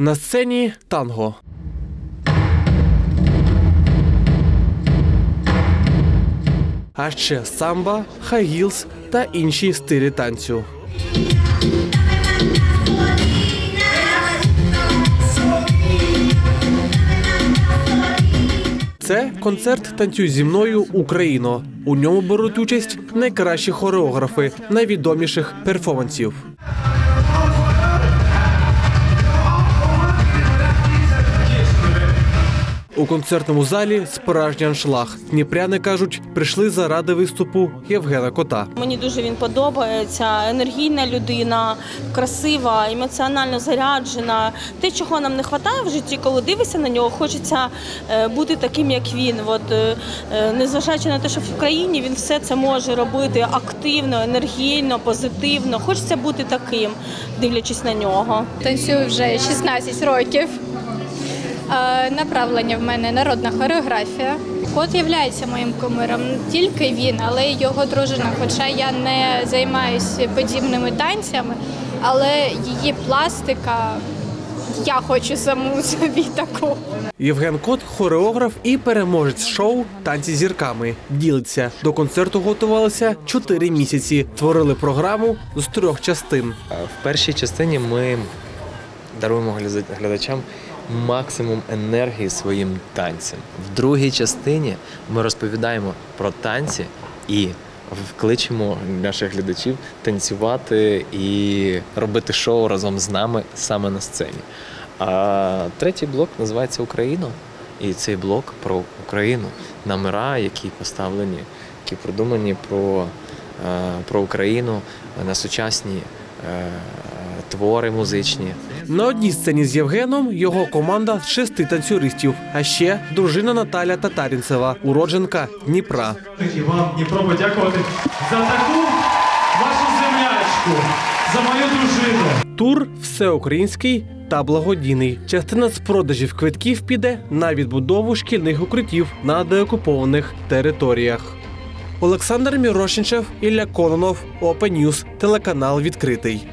На сцені танго. А ще самба, хай-гілс та інші стилі танцю. Це концерт «Танцюй зі мною, Україно». У ньому беруть участь найкращі хореографи найвідоміших перформансів. У концертному залі справжній аншлаг. Дніпряни кажуть, прийшли заради виступу Євгена Кота. Мені дуже він подобається. Енергійна людина, красива, емоціонально заряджена. Те, чого нам не вистачає в житті, коли дивишся на нього, хочеться бути таким, як він. Незважаючи на те, що в Україні він все це може робити активно, енергійно, позитивно. Хочеться бути таким, дивлячись на нього. Танцюю вже 16 років. Направлення в мене народна хореографія. Кот є моїм кумиром, не тільки він, але й його дружина. Хоча я не займаюся подібними танцями, але її пластика, я хочу саму собі таку. Євген Кот – хореограф і переможець шоу «Танці з зірками». Ділиться. До концерту готувалися 4 місяці. Творили програму з 3 частин. В першій частині ми даруємо глядачам максимум енергії своїм танцям. В другій частині ми розповідаємо про танці і вкличемо наших глядачів танцювати і робити шоу разом з нами саме на сцені. А третій блок називається «Україна». І цей блок про Україну, номера, які поставлені, які продумані про Україну на сучасні твори музичні. На одній сцені з Євгеном його команда з 6 танцюристів, а ще дружина Наталя Татарінцева, уродженка Дніпра. І вам, Дніпро, подякувати за таку вашу землячку, за мою дружину. Тур всеукраїнський та благодійний. Частина з продажів квитків піде на відбудову шкільних укриттів на деокупованих територіях. Олександр Мірошничев, Ілля Кононов, Open News, телеканал «Відкритий».